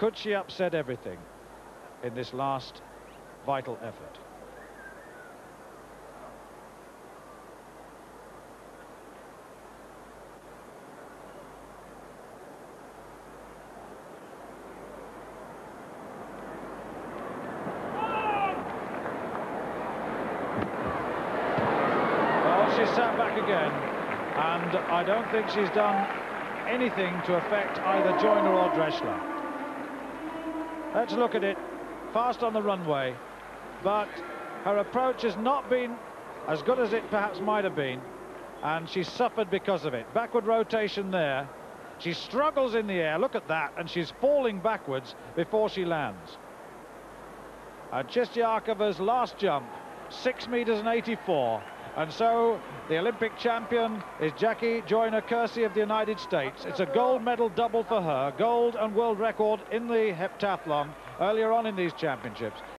Could she upset everything in this last vital effort? She's sat back again, and I don't think she's done anything to affect either Joyner or Drechsler. Let's look at it. Fast on the runway, but her approach has not been as good as it perhaps might have been, and she's suffered because of it. Backward rotation there. She struggles in the air, look at that, and she's falling backwards before she lands. Cześciakowa's last jump, 6 meters and 84. And so the Olympic champion is Jackie Joyner-Kersee of the United States. It's a gold medal double for her, gold and world record in the heptathlon earlier on in these championships.